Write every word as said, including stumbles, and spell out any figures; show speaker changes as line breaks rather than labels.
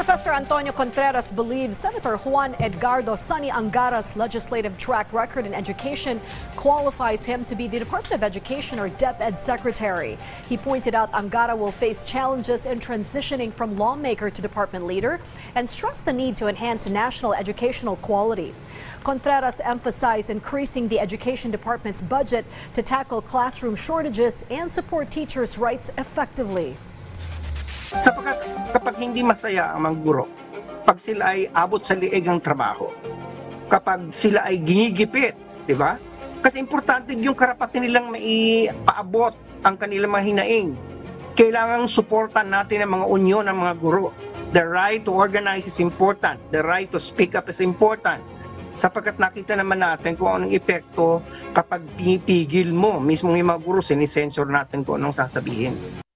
Professor Antonio Contreras believes Senator Juan Edgardo Sonny Angara's legislative track record in education qualifies him to be the Department of Education or DepEd Secretary. He pointed out Angara will face challenges in transitioning from lawmaker to department leader and stressed the need to enhance national educational quality. Contreras emphasized increasing the Education Department's budget to tackle classroom shortages and support teachers' rights effectively.
Sapagkat kapag hindi masaya ang mga guro, pag sila ay abot sa liig ang trabaho, kapag sila ay ginigipit, di ba? Kasi importante yung karapatan nilang maipaabot ang kanilang mga hinaing. Kailangang suportan natin ang mga unyon ng mga guro. The right to organize is important. The right to speak up is important. Sapagkat nakita naman natin kung anong epekto kapag pinipigil mo, mismo yung mga guro, sinisensor natin kung anong sasabihin.